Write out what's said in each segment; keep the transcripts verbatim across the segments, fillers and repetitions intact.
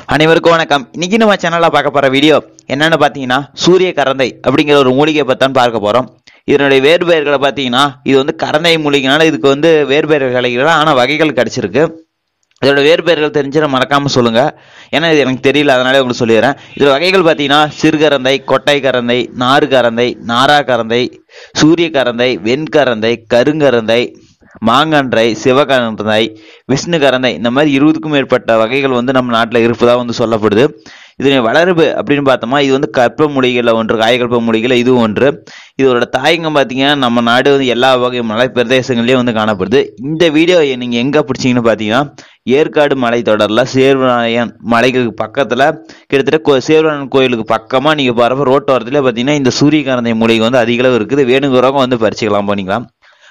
அனைவருக்கும் வணக்கம். இன்னைக்கு நம்ம சேனல்ல பார்க்க போற வீடியோ என்னன்னு பாத்தீங்கன்னா சூரிய கரந்தை அப்படிங்கிற ஒரு மூலிகை பத்தான் பார்க்க போறோம். இதனுடைய வேறுபெயர்களை பாத்தீங்கன்னா இது வந்து கரந்தை மூலிகைனால இதுக்கு வந்து வேறுபெயர்கள் கிடைக்கல, ஆனா வகைகள் கிடைச்சிருக்கு. இதோட வேறுபெயர்கள் தெரிஞ்சு மறக்காம சொல்லுங்க, ஏன்னா இது எனக்கு தெரியல, அதனால உங்களுக்கு சொல்லிடுறேன். இதோட வகைகள் பாத்தீங்கன்னா சிறுகரந்தை, கொட்டை கரந்தை, நாறு கரந்தை, நாரா கரந்தை, சூரிய கரந்தை, வெண்கரந்தை, கருங்கரந்தை, மாங்கன்றை, சிவகரந்தை, விஷ்ணு கரந்தை, இந்த மாதிரி இருபதுக்கும் மேற்பட்ட வகைகள் வந்து நம்ம நாட்டில் இருப்பதா வந்து சொல்லப்படுது. இதனை வளர்ப்பு அப்படின்னு பார்த்தோமா, இது வந்து கற்ப மூலிகையில் ஒன்று, காயகல்ப மூலிகையில் இதுவும் ஒன்று. இதோட தாயங்கம் பார்த்தீங்கன்னா நம்ம நாடு வந்து எல்லா வகை மலை பிரதேசங்கள்லேயும் வந்து காணப்படுது. இந்த வீடியோ நீங்கள் எங்கே பிடிச்சிங்கன்னு பார்த்தீங்கன்னா ஏற்காடு மலை தொடரில் சேர்வராயன் மலைகளுக்கு பக்கத்தில் கிட்டத்தட்ட சேர்வராயன் கோயிலுக்கு பக்கமாக நீங்கள் பாருங்க, ரோட்டோரத்துலேயே பார்த்தீங்கன்னா இந்த சூரியகரந்தை மூலிகை வந்து அதிக அளவு இருக்குது. வேணுங்கிறவங்க வந்து பறிச்சுக்கலாம், பண்ணிக்கலாம்.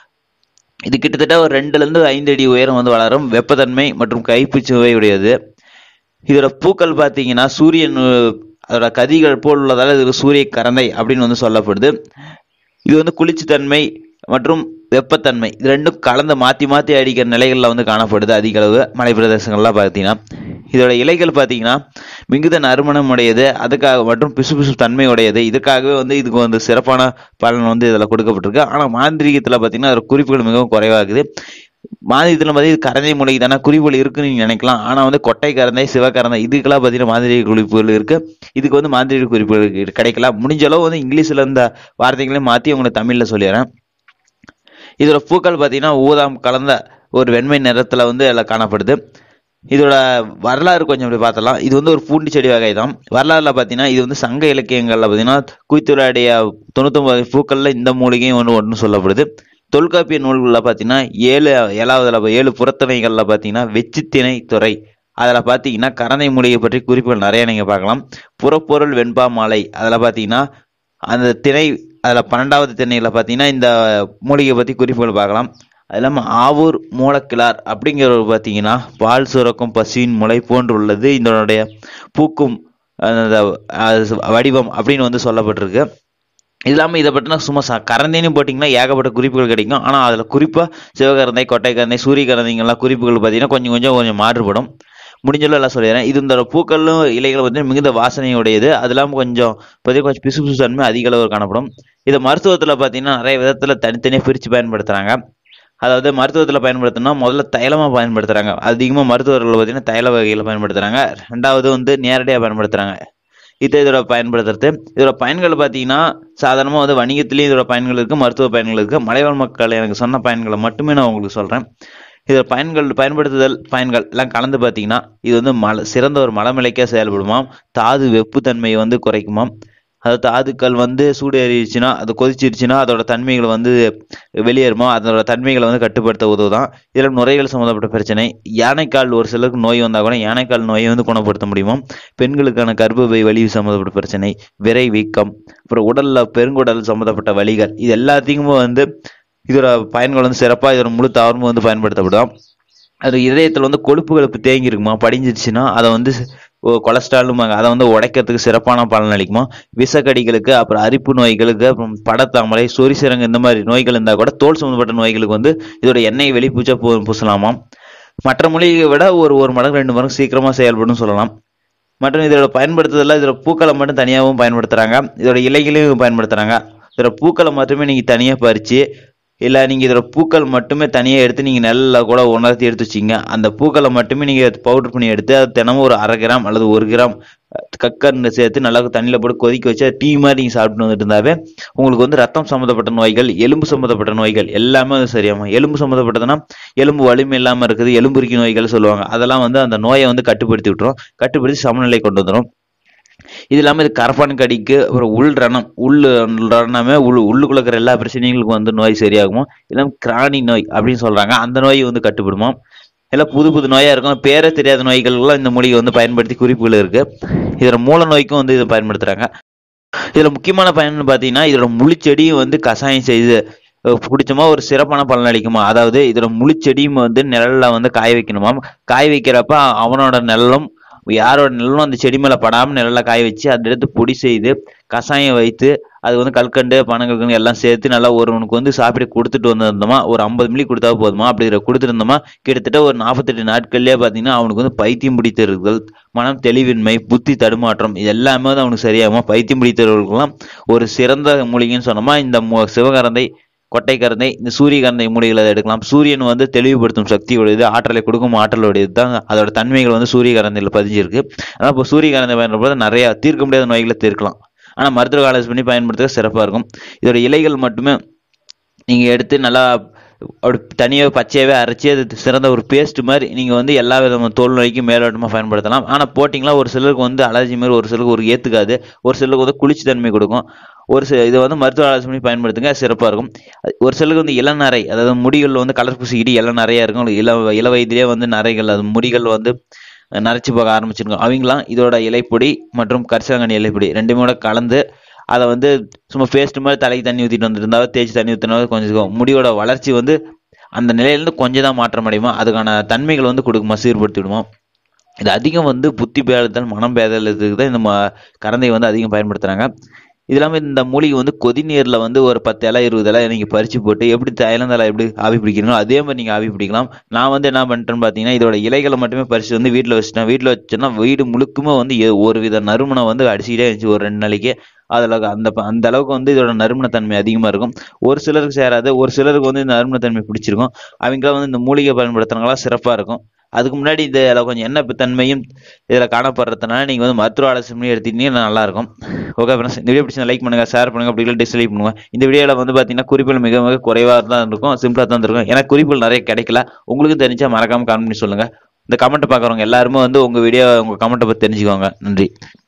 இது கிட்டத்தட்ட ஒரு ரெண்டுல இருந்து ஐந்து அடி உயரம் வந்து வளரும். வெப்பத்தன்மை மற்றும் கைப்பு சுவை உடையது. இதோட பூக்கள் பார்த்தீங்கன்னா சூரியன் அதோட கதிர்கள் போல் உள்ளதால இதுக்கு சூரிய கரந்தை அப்படின்னு வந்து சொல்லப்படுது. இது வந்து குளிர்ச்சித்தன்மை மற்றும் வெப்பத்தன்மை இது ரெண்டும் கலந்து மாற்றி மாற்றி அடிக்கிற நிலைகளில் வந்து காணப்படுது அதிக அளவு மலை பிரதேசங்கள்லாம் பார்த்தீங்கன்னா. இதோட இலைகள் பார்த்தீங்கன்னா மிகுந்த நறுமணம் உடையது, அதுக்காக மற்றும் பிசு பிசு தன்மை உடையது. இதுக்காகவே வந்து இதுக்கு வந்து சிறப்பான பலன் வந்து இதில் கொடுக்கப்பட்டிருக்கு. ஆனால் மாந்திரிகத்தில் பார்த்தீங்கன்னா அதோட குறிப்புகள் மிகவும் குறைவாகுது. மாந்திரிகத்தில் பார்த்தீங்கன்னா இது கரந்தை மூலிகை தானே, குறிப்புகள் இருக்குன்னு நீங்கள் நினைக்கலாம். ஆனால் வந்து கொட்டை கரந்தை, சிவகரந்தை இதுக்கெல்லாம் பார்த்தீங்கன்னா மாந்திரிக குறிப்புகள் இருக்கு. இதுக்கு வந்து மாந்திரிக குறிப்புகள் கிடைக்கலாம். முடிஞ்ச அளவு வந்து இங்கிலீஷில் இருந்த வார்த்தைகளையும் மாற்றி உங்களுக்கு தமிழில் சொல்லிடுறேன். இதோட பூக்கள் பார்த்தீங்கன்னா ஊதாம் கலந்த ஒரு வெண்மை நிறத்தில் வந்து எல்லாம் காணப்படுது. இதோட வரலாறு கொஞ்சம் அப்படி பார்த்தலாம். இது வந்து ஒரு பூண்டி செடி வகை தான். வரலாறுல பார்த்தீங்கன்னா இது வந்து சங்க இலக்கியங்கள்ல பார்த்தீங்கன்னா குய்த்துறையுடைய தொண்ணூத்தொன்பது பூக்கள்ல இந்த மூலிகையும் ஒன்று ஒன்று சொல்லப்படுது. தொல்காப்பிய நூல்களில் பார்த்தீங்கன்னா ஏழு ஏழாவதுல ஏழு புறத்திணைகள்ல பார்த்தீங்கன்னா வெச்சித்திணை துறை அதில் பார்த்தீங்கன்னா கரந்தை மூலிகை பற்றி குறிப்புகள் நிறைய நீங்கள் பார்க்கலாம். புறப்பொருள் வெண்பா மாலை அதில் பார்த்தீங்கன்னா அந்த திணை அதில் பன்னெண்டாவது திணையில் பார்த்தீங்கன்னா இந்த மூலிகை பற்றி குறிப்புகள் பார்க்கலாம். அது இல்லாமல் ஆவூர் மூலக்கிழார் அப்படிங்கிறவர் பார்த்தீங்கன்னா பால் சுரக்கும் பசுவின் முளை போன்று உள்ளது இதனுடைய பூக்கும் வடிவம் அப்படின்னு வந்து சொல்லப்பட்டிருக்கு. இது இல்லாமல் இதை பற்றினா சும்மா ச கரந்தைன்னு போட்டிங்கன்னா ஏகப்பட்ட குறிப்புகள் கிடைக்கும். ஆனால் அதில் குறிப்பாக சிவகரந்தை, கொட்டை கரந்தை, சூரிய கரந்தைங்கெல்லாம் குறிப்புகள் பார்த்தீங்கன்னா கொஞ்சம் கொஞ்சம் கொஞ்சம் மாறுபடும். முடிஞ்சளவு எல்லாம் சொல்லிடுறேன். இது இந்த பூக்களும் இலைகள் பார்த்தீங்கன்னா மிகுந்த வாசனையுடையது. அது இல்லாமல் கொஞ்சம் பார்த்தீங்கன்னா கொஞ்சம் பிசு பிசு தன்மை அதிக அளவு காணப்படும். இதை மருத்துவத்தில் பார்த்தீங்கன்னா நிறைய விதத்தில் தனித்தனியாக பிரித்து பயன்படுத்துகிறாங்க. அதாவது மருத்துவத்தில் பயன்படுத்தினா முதல்ல தைலமாக பயன்படுத்துகிறாங்க. அதிகமாக மருத்துவர்கள் பார்த்தீங்கன்னா தைல வகையில் பயன்படுத்துகிறாங்க. ரெண்டாவது வந்து நேரடியாக பயன்படுத்துகிறாங்க. இது இதோட பயன்படுத்துறது. இதோட பயன்கள் பார்த்தீங்கன்னா சாதாரணமாக வந்து வணிகத்திலேயும் இதோட பயன்கள் இருக்குது, மருத்துவ பயன்கள் இருக்குது. மலைவாழ் மக்கள் எனக்கு சொன்ன பயன்களை மட்டுமே நான் உங்களுக்கு சொல்கிறேன். இதோட பயன்கள் பயன்படுத்துதல் பயன்கள் எல்லாம் கலந்து பார்த்தீங்கன்னா இது வந்து மலை சிறந்த ஒரு மலமிளைக்க செயல்படுமாம். தாது வெப்புத்தன்மையை வந்து குறைக்குமாம். அதாவது தாதுக்கள் வந்து சூடு ஏறிடுச்சுன்னா அது கொதிச்சிருச்சுன்னா அதோட தன்மைகளை வந்து வெளியேறுமா, அதோட தன்மைகளை வந்து கட்டுப்படுத்த உதவுதான். இதில் நுரையீரல் சம்மந்தப்பட்ட பிரச்சனை, யானைக்கால் ஒரு சிலருக்கு நோய் வந்தால் கூட யானைக்கால் நோயை வந்து குணப்படுத்த முடியுமா. பெண்களுக்கான கர்ப்பப்பை வலி சம்மந்தப்பட்ட பிரச்சனை, விரை வீக்கம், அப்புறம் உடல்ல பெருங்குடல் சம்மந்தப்பட்ட வலிகள், இது எல்லாத்தையுமே வந்து இதோட பயன்கள் வந்து சிறப்பாக இதோட முழு தாவரமும் வந்து பயன்படுத்தப்படும். அது இதயத்தில் வந்து கொழுப்புகளுக்கு தேங்கி இருக்குமா, படிஞ்சிருச்சுன்னா அதை வந்து கொலஸ்ட்ராலும் அதை வந்து உடைக்கிறதுக்கு சிறப்பான பலன் அளிக்குமா. விஷக்கடிகளுக்கு, அப்புறம் அரிப்பு நோய்களுக்கு, அப்புறம் படத்தாமரை, சொரிசிறங்கு இந்த மாதிரி நோய்கள் இருந்தால் கூட தோல் சம்மந்தப்பட்ட நோய்களுக்கு வந்து இதோட எண்ணெய் வெளிப்பூச்சா பூ பூசலாமாம். மற்ற மூலிகையை விட ஒரு ஒரு மடங்கு ரெண்டு மடங்கு சீக்கிரமா செயல்படும் சொல்லலாம். மற்றும் இதோட பயன்படுத்துதல இதோட பூக்களை மட்டும் தனியாகவும் பயன்படுத்துறாங்க, இதோட இலைகளையும் பயன்படுத்துறாங்க. இதோட பூக்களை மட்டுமே நீங்க தனியாக பறிச்சு இல்லை நீங்கள் இதோட பூக்கள் மட்டுமே தனியாக எடுத்து நீங்கள் நல்லா கூட உணர்த்தி எடுத்து வச்சிங்க. அந்த பூக்களை மட்டுமே நீங்கள் பவுடர் பண்ணி எடுத்து அது தினமும் ஒரு அரை கிராம் அல்லது ஒரு கிராம் கக்கர்னு சேர்த்து நல்லா தண்ணியில் போட்டு கொதிக்க வச்சு டீ மாதிரி நீங்கள் சாப்பிட்டு வந்துட்டு இருந்தாவே உங்களுக்கு வந்து ரத்தம் சம்மந்தப்பட்ட நோய்கள், எலும்பு சம்மந்தப்பட்ட நோய்கள் எல்லாமே வந்து சரியாகும். எலும்பு சம்மந்தப்பட்டதுன்னா எலும்பு வலிமை இல்லாமல் இருக்குது, எலும்புரிக்கி நோய்கள் சொல்லுவாங்க. அதெல்லாம் வந்து அந்த நோயை வந்து கட்டுப்படுத்தி விட்டுரும், கட்டுப்படுத்தி சமநிலை கொண்டு வந்துடும். இது இல்லாமல் இது கரப்பான் கடிக்கு, அப்புறம் உள் ரணம், உள் ரணமே உள் உள்ளுக்குள்ள இருக்கிற எல்லா பிரச்சனைகளுக்கும் வந்து நோய் சரியாகுமோ. இல்லாமல் கிரானி நோய் அப்படின்னு சொல்றாங்க, அந்த நோய் வந்து கட்டுப்படுமோ. எல்லாம் புது புது நோயா இருக்கும், பேரே தெரியாத நோய்கள்லாம் இந்த மூலிகை வந்து பயன்படுத்தி குறிப்புகள் இருக்கு. இதோட மூல நோய்க்கும் வந்து இதை பயன்படுத்துறாங்க. இதுல முக்கியமான பயன் பார்த்தீங்கன்னா இதோட முழுச்செடியும் வந்து கஷாயம் செய்து குடிச்சோமா ஒரு சிறப்பான பலன் அளிக்குமா. அதாவது இதோட முழுச்செடியும் வந்து நிழல்ல வந்து காய வைக்கணுமா. காய வைக்கிறப்ப அவனோட நிழலும் யாரோட நிழலும் அந்த செடி மேல படாமல் நிழல்ல காய வச்சு அதை எடுத்து பொடி செய்து கஷாயம் வைத்து அது வந்து கல்கண்டு பனங்கல்கண்டு எல்லாம் சேர்த்து நல்லா ஒருவனுக்கு வந்து சாப்பிட கொடுத்துட்டு வந்திருந்தோமா, ஒரு ஐம்பது மில்லி கொடுத்தா போதுமா, அப்படி கொடுத்துருந்தோமா கிட்டத்தட்ட ஒரு நாற்பத்தெட்டு நாட்கள்லயே பாத்தீங்கன்னா அவனுக்கு வந்து பைத்தியம் பிடித்திருத்தல், மனம் தெளிவின்மை, புத்தி தடுமாற்றம் இது எல்லாமே வந்து அவனுக்கு சரியாகுமா. பைத்தியம் பிடித்தவர்களுக்கெல்லாம் ஒரு சிறந்த மூலிகைன்னு சொன்னோமா இந்த சிவகரந்தை, கொட்டைக்கரந்தை, இந்த சூரியகரந்தை மூலிகளை எடுக்கலாம். சூரியன் வந்து தெளிவுபடுத்தும் சக்தி உடையது, ஆற்றலை கொடுக்கும் ஆற்றல் உடையது தான் அதோட தன்மைகள் வந்து சூரியகரந்தையில பதிஞ்சிருக்கு. ஆனால் இப்போ சூரியகரந்தை பயன்படுத்த நிறைய தீர்க்க முடியாத நோய்களை தீர்க்கலாம். ஆனா மருத்துவ ஆலோசனை பண்ணி பயன்படுத்த சிறப்பா இருக்கும். இதோட இலைகள் மட்டுமே நீங்க எடுத்து நல்லா அப்படி தனியாக பச்சையாகவே அரைச்சி அது சிறந்த ஒரு பேஸ்ட் மாதிரி நீங்கள் வந்து எல்லா விதமான தோல் நோய்க்கும் மேலோட்டமாக பயன்படுத்தலாம். ஆனால் போட்டிங்களா ஒரு சிலருக்கு வந்து அலர்ஜி மாதிரி, ஒரு சிலருக்கு ஒரு ஏற்றுக்காது, ஒரு சிலருக்கு வந்து குளிர்ச்சி தன்மை கொடுக்கும். ஒரு சில இதை வந்து மருத்துவ ஆலோசனை பண்ணி பயன்படுத்துங்க, சிறப்பாக இருக்கும். ஒரு சிலருக்கு வந்து இளநரை, அதாவது முடிகளில் வந்து கலர் பூசிக்கிட்டு இள நிறையா இருக்கும், இள இள வயதிலே வந்து நரைகள், அது முடிகள் வந்து நரைச்சி போக ஆரம்பிச்சிருக்கும். அவங்களாம் இதோட இலைப்பொடி மற்றும் கரிசலாங்கண்ணி இலைப்பொடி ரெண்டுமே கலந்து அதை வந்து சும்மா பேஸ்ட் மாதிரி தலைக்கு தண்ணி ஊற்றிட்டு வந்துருந்தாலும் தேய்ச்சி தண்ணி ஊற்றினாலும் கொஞ்சம் முடியோட வளர்ச்சி வந்து அந்த நிலையிலேருந்து கொஞ்சம் தான் மாற்றம் அடையுமா, அதுக்கான தன்மைகள் வந்து கொடுக்குமா, சீர்படுத்தி விடுமா. இது அதிகம் வந்து புத்தி பேதல், மனம் பேதலுக்கு தான் இந்த கரந்தை வந்து அதிகம் பயன்படுத்துகிறாங்க. இது இல்லாமல் இந்த மூலிகை வந்து கொதிநீரில் வந்து ஒரு பத்து இலை இருபது இலை நீங்கள் பறித்து போட்டு எப்படி இளந்தலை எப்படி ஆவி பிடிக்கிறீங்களோ அதே மாதிரி நீங்கள் ஆவி பிடிக்கலாம். நான் வந்து என்ன பண்ணிட்டேன்னு பார்த்தீங்கன்னா இதோட இலைகளை மட்டுமே பறித்து வந்து வீட்டில் வச்சுட்டேன். வீட்டில் வச்சேன்னா வீடு முழுக்குமே வந்து ஒரு வித நறுமணம் வந்து அடிச்சுக்கிட்டே இருந்துச்சு ஒரு ரெண்டு நாளைக்கு. அதில் அந்த அந்த அளவுக்கு வந்து இதோட நறுமணத்தன்மை அதிகமாக இருக்கும். ஒரு சிலருக்கு சேராது, ஒரு சிலருக்கு வந்து இந்த நறுமணத்தன்மை பிடிச்சிருக்கும். அவங்களாம் வந்து இந்த மூலிகை பயன்படுத்துறவங்களாம் சிறப்பாக இருக்கும். அதுக்கு முன்னாடி இதில் கொஞ்சம் எண்ணெய் தன்மையும் இதில் காணப்படுறதுனால நீங்கள் வந்து மருத்துவ ஆலோசனை எடுத்துட்டீங்கன்னா நல்லாயிருக்கும். ஓகே ஃப்ரெண்ட்ஸ், இந்த வீடியோ பிடிச்சா லைக் பண்ணுங்கள், ஷேர் பண்ணுங்கள், அப்படி இல்லை டிஸ்லைக் பண்ணுங்கள். இந்த வீடியோவில் வந்து பார்த்தீங்கன்னா குறிப்புகள் மிக மிக குறைவாக தான் இருக்கும், சிம்பிளாக தான் இருக்கும். ஏன்னா குறிப்புகள் நிறைய கிடைக்கல. உங்களுக்கு தெரிஞ்சால் மறக்காமல் கமெண்ட் பண்ணி சொல்லுங்கள். இந்த கமெண்ட் பார்க்குறவங்க எல்லாருமே வந்து உங்கள் வீடியோ உங்கள் கமெண்ட்டை பற்றி தெரிஞ்சுக்கோங்க. நன்றி.